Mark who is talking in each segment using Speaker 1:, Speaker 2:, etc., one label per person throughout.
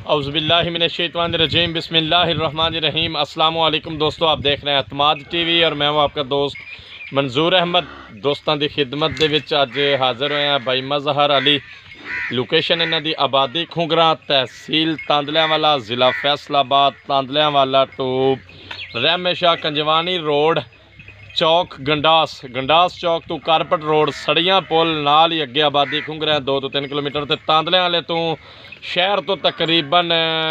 Speaker 1: औज़ुबिल्लाहिमिनश्शैतानिर्रजीम बिस्मिल्लाहिर्रहमानिर्रहीम। अस्सलामु अलैकुम दोस्तों, आप देख रहे हैं अतमाद टीवी और मैं हूं आपका दोस्त मंजूर अहमद। दोस्तों की खिदमत दे विच अज हाज़र होए हैं भाई मज़हर अली। लोकेशन इन्हां दी आबादी खुंगरा, तहसील तांदलियांवाला, ज़िला फैसलाबाद। तांदलियांवाला टू रहमेशाह कंजवानी रोड चौक गंडास चौक तो कारपट रोड सड़ियां पुल नाल ही अगे आबादी खुंगरा 2 तो 3 किलोमीटर। तो तांदलियां वाले तो शहर तो तकरीबन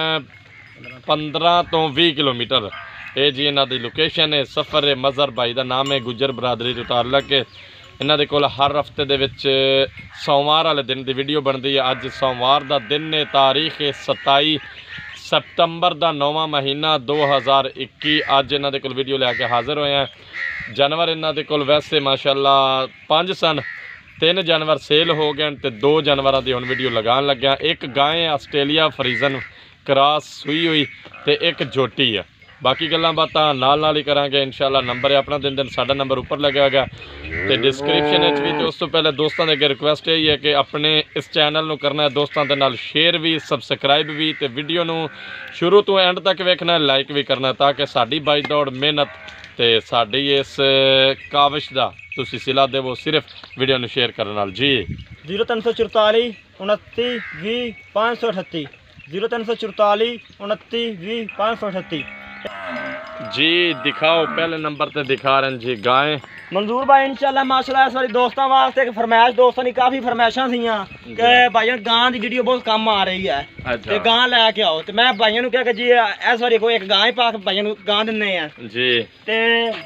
Speaker 1: 15 तो 20 किलोमीटर। ये जी इन्हां दी लोकेशन है। सफ़र है मज़हर भाई का नाम है, गुजर बरादरी तो ताल्लुक है। इन्हां दे कोल हर हफ्ते दे विच सोमवार वाले दिन की वीडियो बनती है। अज सोमवार का दिन है, तारीख है 27 सितंबर का 9वां महीना 2021। अज इन्हां दे कोल वीडियो लैके हाज़र होए हैं। जानवर इन्हां दे कोल वैसे माशाअल्लाह 5 सन, 3 जानवर सेल हो गए तो 2 जानवरों की हुण वीडियो लगान लग्या। एक गाय आस्ट्रेलिया फ्रीजन क्रॉस सुई हुई तो एक झोटी है। बाकी गल्लां बातां नाल ही करांगे इंशाअल्लाह। नंबर है अपना दिन साडा नंबर उपर लग्या गया तो डिस्क्रिप्शन भी। तो उस तो पहले दोस्तों के रिक्वेस्ट यही है कि अपने इस चैनल को करना है दोस्तों के नाल शेयर भी, सबसक्राइब भी, तो वीडियो नू शुरू तो एंड तक वेखना है, लाइक भी करना, ताकि साडी बाई दौड़ मेहनत तो साड़ी इस काविश का तुसी सिला देवो सिर्फ वीडियो नू शेयर करने नाल। जी
Speaker 2: 0344 29 20 538 0344 29 20 538
Speaker 1: जी। दिखाओ पहले नंबर ते दिखा रहे हैं जी गाय
Speaker 2: मंजूर भाई इंशाल्लाह माशाल्लाह। इस वारी दोस्तों वास्ते एक फरमाइश, दोस्तों की काफ़ी फरमाइशां थीआं कि भाईजान गां की वीडियो बहुत कम आ रही है ते गां लैके आओ। तो मैं भाईजान नूं कहा कि जी इस वारी कोई एक गां ही पा के भाईजान नूं गां दिन्ने आ जी। ते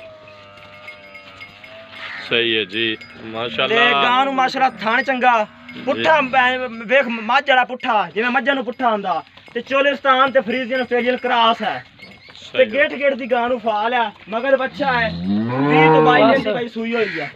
Speaker 1: सही है जी माशाल्लाह।
Speaker 2: गां नूं माशाल्लाह थान चंगा पुट्ठा वेख मझ वाला पुट्ठा जिवें मझां नूं पुट्ठा हुंदा ते चोलिस्तान ते फ्रीजियन ऑस्ट्रेलियन क्रॉस है ते गेट दी गां नूं फाल है, मगर बच्चा है 20 तो 22 दिन दी भाई सूई हुई है।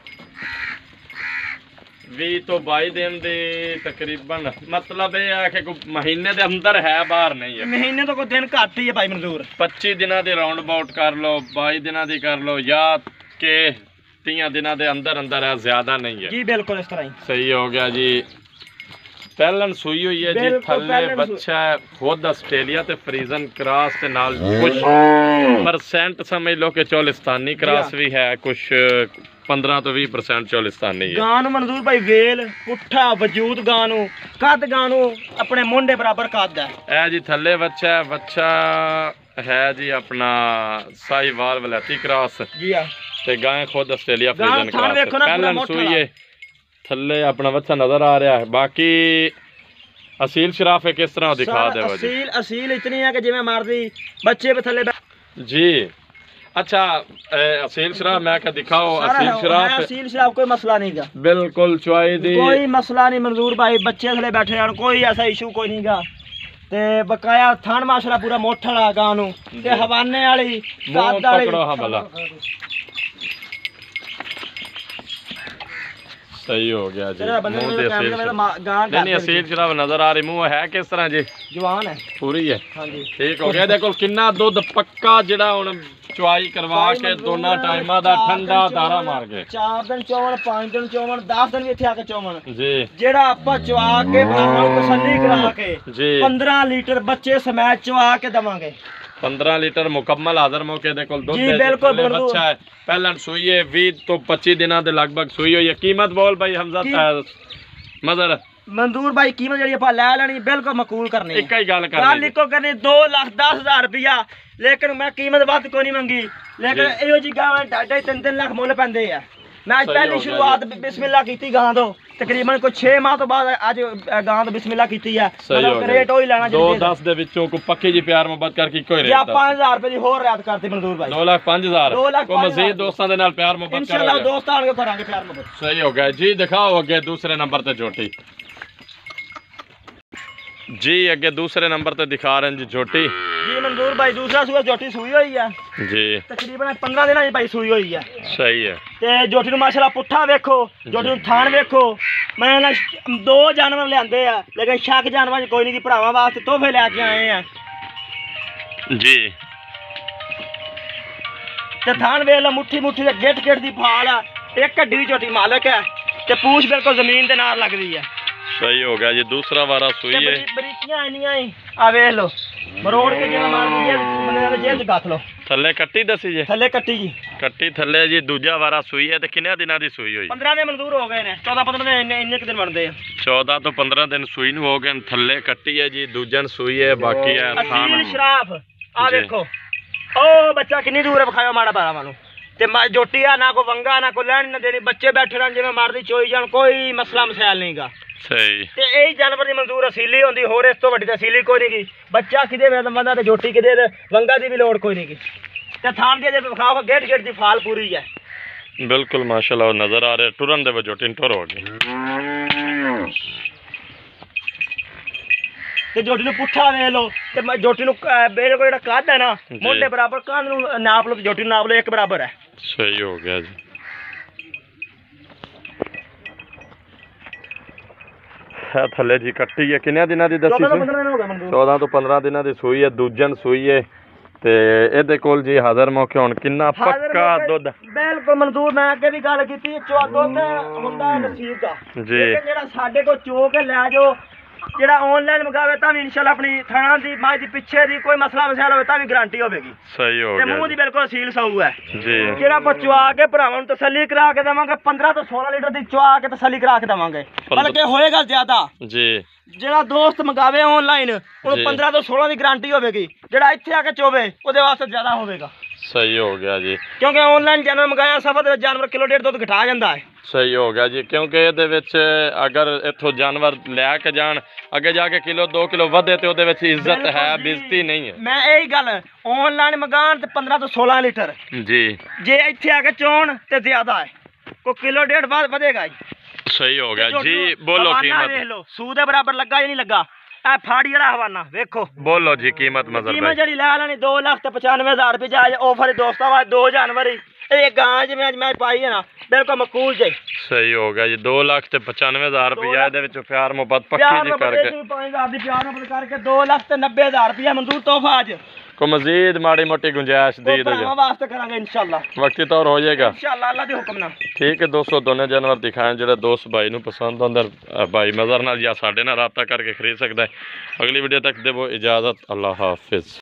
Speaker 1: 20 तो 22 दिन दी तकरीबन, मतलब ये है कि कोई महीने दे अंदर है, बाहर नहीं है।
Speaker 2: महीने तो कोई दिन घट ही है भाई मंजूर।
Speaker 1: 25 दिनों दी राउंड अबाउट कर लो, 22 दिनों दी कर लो, या के 30 दिनों दे अंदर है, ज्यादा नहीं है जी।
Speaker 2: बिल्कुल इस तरह ही
Speaker 1: सही हो गया जी। पहलन सुई हुई है जी, थल्ले बच्चा है, खुद ऑस्ट्रेलिया ते फ्रीजन क्रॉस के नाल कुछ परसेंट समझ लो कि चोलिस्तानी क्रॉस भी है, कुछ 15 तो 20% चोलिस्तानी है।
Speaker 2: गां नूं मंजूर भाई वेल पुट्ठा वजूद गां नूं कद गां नूं अपने मुंडे बराबर कद है
Speaker 1: जी। थल्ले बच्चा है, बच्चा है जी अपना साहिवाल वलैती क्रॉस
Speaker 2: जी हां
Speaker 1: ते गाय खुद ऑस्ट्रेलिया फ्रीजन क्रॉस है। पहलन सुई है, थल्ले अपना बच्चा नजर आ रहा है। बाकी असील शराफ है किस तरह दिखा दे जी।
Speaker 2: असील इतनी है कि जिवें मर्जी बच्चे पे थल्ले
Speaker 1: जी। अच्छा असील शराफ मैं क्या दिखाओ। असील
Speaker 2: शराफ कोई मसला नहीं गा,
Speaker 1: बिल्कुल चुआई दी
Speaker 2: कोई मसला नहीं मंजूर भाई। बच्चे थले बैठे हैं, कोई ऐसा इशू कोई नहीं गा। ते बकाया थान माशाल्लाह पूरा मोठा गां नूं ते हवाने वाली कद वाली।
Speaker 1: सही हो गया जी। नहीं असील शराब नजर आ रही, मुंह है किस तरह जी?
Speaker 2: जवान है
Speaker 1: पूरी है।
Speaker 2: हाँ जी
Speaker 1: ठीक हो गया। देखो किन्ना दुध पक्का जिहड़ा हुण चुआई करवा के दोनों टाइमां दा ठंडा धारा मार के 4
Speaker 2: दिन चोवन 5 दिन चोवन 10 दिन भी इत्थे आके चोवन
Speaker 1: जी।
Speaker 2: जेड़ा आपां चुआ के तसल्ली करा के
Speaker 1: जी
Speaker 2: 15 लीटर बच्चे समेत चुआ के देवांगे।
Speaker 1: 15 लीटर मुकम्मल हाजर मौके दे कोल दुध
Speaker 2: जी बिल्कुल
Speaker 1: बच्चा है। पहला सुई है 20 तो 25 दिनों के लगभग सुई हुई है। कीमत बोल भाई हमजा मजर
Speaker 2: मंजूर भाई कीमत जी आप लै लेनी बिल्कुल मकूल करनी।
Speaker 1: एक ही गल करनी
Speaker 2: 2,10,000 रुपया, लेकिन मैं कीमत वध को नहीं मंगी। लेकिन इहो जी गां 2.5-3 लाख मुल पैंदे आ। मैं अज पहली शुरुआत बिस्मिल्लाह की गां तो तकरीबन कोई 6 माह तो बाद अज गां तो बिस्मिल्लाह की है। रेट ही लेना
Speaker 1: 2-10 दे विचों को पक्की जी प्यार मोहब्बत करके कोई रेट
Speaker 2: 5,000 रुपए की होर रियायत करती मंजूर भाई।
Speaker 1: 2,05,000 को मजीद दोस्तों दे नाल प्यार मोहब्बत
Speaker 2: इंशाल्लाह दोस्त आके करांगे प्यार मोहब्बत।
Speaker 1: सही हो गया जी। दिखाओ अगे दूसरे नंबर ते झोटी जी। अगे दूसरे नंबर ते दिखा रहे हैं जी झोटी
Speaker 2: जी मंजूर भाई। दूसरा सूआ झोटी सुई हुई है
Speaker 1: जी,
Speaker 2: तकरीबन 15 दिन भाई सुई हुई है।
Speaker 1: सही है।
Speaker 2: ते झोटी नूं माशाल्लाह पुट्ठा वेखो, झोटी नूं थान वेखो। मैं ना 2 जानवर लिआंदे आ, लेकिन शक जानवर कोई नहीं, भरावां वास्ते तोहफे लैके आए हैं
Speaker 1: जी।
Speaker 2: ते थान वेख लो मुट्ठी मुट्ठी ते गेट दी फाल है। एक हड्डी दी झोटी मालक है ते पूछ बिल्कुल जमीन दे नाल लगदी है।
Speaker 1: सही हो गया जी। दूसरा वारा सुई है।
Speaker 2: ਬਰੀਕੀਆਂ ਇੰਨੀਆਂ ਹੀ ਆ ਵੇਖ ਲਓ ਮਰੋੜ ਕੇ ਜਿਵੇਂ ਮਾਰਦੀ ਹੈ ਬੰਦੇ ਦੇ ਜੇਬ 'ਚ ਗੱਥ ਲਓ
Speaker 1: थल्ले कट्टी दसी जी।
Speaker 2: ਥੱਲੇ ਕੱਟੀ ਜੀ
Speaker 1: कट्टी थल्ले जी। दूजा वारा सुई है। तो किन्ने दिनों की सुई हुई?
Speaker 2: 15 ਦੇ ਮਨਜ਼ੂਰ ਹੋ ਗਏ ਨੇ 14-15 ਦੇ ਇੰਨੇ ਕੁ ਦਿਨ ਬਣਦੇ ਆ
Speaker 1: 14 ਤੋਂ 15 दिन सुई ਨੂੰ ਹੋ ਗਏ। ਥੱਲੇ ਕੱਟੀ ਹੈ ਜੀ। ਦੂਜਨ ਸੂਈ ਹੈ। ਬਾਕੀ ਹੈ
Speaker 2: ਅਸੀਲ ਸ਼ਰਾਫ ਆ ਦੇਖੋ ਉਹ ਬੱਚਾ ਕਿੰਨੀ ਦੂਰ ਵਿਖਾਇਓ ਮਾੜਾ ਬਾਰਾ ਮਾਨੂੰ ਤੇ ਜੋਟੀ ਆ ਨਾ ਕੋ ਵੰਗਾ ਨਾ ਕੋ ਲੈਣ ਨਾ ਦੇਣੀ ਬੱਚੇ ਬੈਠੇ ਰਹਿਣ ਜਿਵੇਂ ਮਰਦੀ ਚੋਈ ਜਾਣ ਕੋਈ ਮਸਲਾ ਮਸਾਇਲ ਨਹੀਂਗਾ
Speaker 1: ਸਹੀ
Speaker 2: ਤੇ ਇਹ ਜਾਨਵਰ ਦੀ ਮਨਜ਼ੂਰ ਅਸੀਲੀ ਹੁੰਦੀ ਹੋਰ ਇਸ ਤੋਂ ਵੱਡੀ ਤਾਂ ਅਸੀਲੀ ਕੋਈ ਨਹੀਂਗੀ ਬੱਚਾ ਕਿਤੇ ਬੰਦਾ ਤੇ ਜੋਟੀ ਕਿਤੇ ਵੰਗਾ ਦੀ ਵੀ ਲੋੜ ਕੋਈ ਨਹੀਂਗੀ ਤੇ ਥਾਂ ਦੀ ਜੇ ਵਿਖਾਓ ਗੇਟ ਗੇਟ ਦੀ ਫਾਲ ਪੂਰੀ ਹੈ
Speaker 1: ਬਿਲਕੁਲ ਮਾਸ਼ਾਅੱਲਾ ਨਜ਼ਰ ਆ ਰਿਹਾ ਟੁਰਨ ਦੇ ਵਜੋਂ ਟਿੰਟਰ ਹੋ ਗਈ
Speaker 2: ਤੇ ਜੋਟੀ ਨੂੰ ਪੁੱਠਾ ਵੇਖ ਲਓ ਤੇ ਜੋਟੀ ਨੂੰ ਬਿਲਕੁਲ ਜਿਹੜਾ ਕੱਦ ਹੈ ਨਾ ਮੋਢੇ ਬਰਾਬਰ ਕੰਧ ਨੂੰ ਨਾਪ ਲਓ ਜੋਟੀ ਨੂੰ ਨਾਪ ਲਓ ਇੱਕ ਬਰਾਬਰ ਹੈ
Speaker 1: ਸਹੀ ਹੋ ਗਿਆ ਜੀ ਹੈ ਥੱਲੇ ਜੀ ਕੱਟੀ ਹੈ ਕਿੰਨੇ ਦਿਨਾਂ ਦੀ ਦੱਸੀ ਸੀ 14 ਤੋਂ 15 ਦਿਨਾਂ ਦੀ ਸੂਈ ਹੈ ਦੂਜਨ ਸੂਈ ਹੈ ਤੇ ਇਹਦੇ ਕੋਲ ਜੀ ਹਾਜ਼ਰ ਮੌਕੇ ਹੁਣ ਕਿੰਨਾ ਪੱਕਾ ਦੁੱਧ
Speaker 2: ਬਿਲਕੁਲ ਮਨਜ਼ੂਰ ਮੈਂ ਅੱਗੇ ਵੀ ਗੱਲ ਕੀਤੀ ਚੋ ਦੁੱਧ ਹੁੰਦਾ ਨਸੀਬ ਦਾ
Speaker 1: ਜੀ
Speaker 2: ਜਿਹੜਾ ਸਾਡੇ ਕੋਲ ਚੋ ਕੇ ਲੈ ਜਾਓ ਜਿਹੜਾ ਆਨਲਾਈਨ ਮੰਗਾਵੇ ਤਾਂ ਵੀ ਇਨਸ਼ਾਅੱਲਾ ਆਪਣੀ ਥਣਾ ਦੀ ਮਾਂ ਦੀ ਪਿੱਛੇ ਦੀ ਕੋਈ ਮਸਲਾ ਮਸਾਇਲ ਹੋਵੇ ਤਾਂ ਵੀ ਗਾਰੰਟੀ ਹੋਵੇਗੀ
Speaker 1: ਸਹੀ ਹੋ
Speaker 2: ਤੇ
Speaker 1: ਗਿਆ
Speaker 2: ਮੂੰਹ ਦੀ ਬਿਲਕੁਲ ਸੀਲ ਸਹੂ ਹੈ
Speaker 1: ਜੀ
Speaker 2: ਜਿਹੜਾ ਆਪਾਂ ਚਵਾ ਕੇ ਭਰਾਵਾਂ ਨੂੰ ਤਸੱਲੀ ਕਰਾ ਕੇ ਦੇਵਾਂਗੇ 15 ਤੋਂ 16 ਲੀਟਰ ਦੀ ਚਵਾ ਕੇ ਤਸੱਲੀ ਕਰਾ ਕੇ ਦੇਵਾਂਗੇ ਬਲਕਿ ਹੋਏਗਾ ਜ਼ਿਆਦਾ
Speaker 1: ਜੀ
Speaker 2: ਜਿਹੜਾ ਦੋਸਤ ਮੰਗਾਵੇ ਆਨਲਾਈਨ ਉਹਨੂੰ 15 ਤੋਂ 16 ਦੀ ਗਾਰੰਟੀ ਹੋਵੇਗੀ ਜਿਹੜਾ ਇੱਥੇ ਆ ਕੇ ਚੋਵੇ ਉਹਦੇ ਵਾਸਤੇ ਜ਼ਿਆਦਾ ਹੋਵੇਗਾ
Speaker 1: ਸਹੀ ਹੋ ਗਿਆ ਜੀ
Speaker 2: ਕਿਉਂਕਿ ਆਨਲਾਈਨ ਜਾਨਵਰ ਮੰਗਾਇਆ ਸਫਰ ਦੇ ਜਾਨਵਰ ਕਿਲੋ ਡੇਢ ਦੁੱਧ ਘਟਾ ਜਾਂਦਾ ਹੈ
Speaker 1: ਸਹੀ ਹੋ ਗਿਆ ਜੀ ਕਿਉਂਕਿ ਇਹਦੇ ਵਿੱਚ ਅਗਰ ਇੱਥੋਂ ਜਾਨਵਰ ਲੈ ਕੇ ਜਾਣ ਅੱਗੇ ਜਾ ਕੇ ਕਿਲੋ 2 ਕਿਲੋ ਵਧੇ ਤੇ ਉਹਦੇ ਵਿੱਚ ਇੱਜ਼ਤ ਹੈ ਬੇਇੱਜ਼ਤੀ ਨਹੀਂ ਹੈ
Speaker 2: ਮੈਂ ਇਹੀ ਗੱਲ ਆਨਲਾਈਨ ਮੰਗਾਣ ਤੇ 15 ਤੋਂ 16 ਲੀਟਰ
Speaker 1: ਜੀ ਜੇ
Speaker 2: ਇੱਥੇ ਆ ਕੇ ਚੋਣ ਤੇ ਜ਼ਿਆਦਾ ਹੈ ਕੋਈ ਕਿਲੋ ਡੇਢ ਬਾਅਦ ਵਧੇਗਾ ਜੀ
Speaker 1: ਸਹੀ ਹੋ ਗਿਆ ਜੀ ਬੋਲੋ ਕੀਮਤ
Speaker 2: ਵੇਖ ਲਓ ਸੂ ਦੇ ਬਰਾਬਰ ਲੱਗਾ ਜਾਂ ਨਹੀਂ ਲੱਗਾ ਇਹ ਫਾੜੀ ਵਾਲਾ ਹਵਾਨਾ ਵੇਖੋ
Speaker 1: ਬੋਲੋ ਜੀ ਕੀਮਤ ਮਜ਼ਰ
Speaker 2: ਕੀਮਤ ਜਿਹੜੀ ਲੈ ਲੈਣੀ 2,95,000 ਰੁਪਏ ਜਾ ਆਫਰ ਦੋਸਤਾਂ ਵਾਸਤੇ 2 ਜਨਵਰੀ ਇਹ ਗਾਂ ਜਿਵੇਂ ਅੱਜ ਮੈਂ ਪਾਈ ਹੈ ਨਾ ਬਿਲਕੁਲ ਮਕੂਲ ਜੀ
Speaker 1: ਸਹੀ ਹੋ ਗਿਆ ਜੀ 2,95,000 ਰੁਪਏ ਇਹਦੇ ਵਿੱਚ ਪਿਆਰ ਮੁਹੱਬਤ ਪੱਕੀ ਜੀ ਕਰਕੇ
Speaker 2: 5,000 ਦੀ ਪਿਆਰ ਮੁਹੱਬਤ ਕਰਕੇ 2,90,000 ਰੁਪਏ ਮਨਜ਼ੂਰ ਤੋਹਫਾ ਅੱਜ
Speaker 1: को मजीद माड़ी मोटी गुंजाइश दी दो
Speaker 2: वास्ते करांगे इंशाल्लाह
Speaker 1: वक्ती तौर हो जाएगा
Speaker 2: इंशाल्लाह अल्लाह दे हुक्म नाल
Speaker 1: ठीक है दोस्तों दोनों जानवर दिखाएं जो दोस्त भाई नूं पसंद आंदा भाई मज़र नाल या साडे नाल राबता करके खरीद सकदा है अगली वीडियो तक देवो इजाजत अल्लाह हाफिज।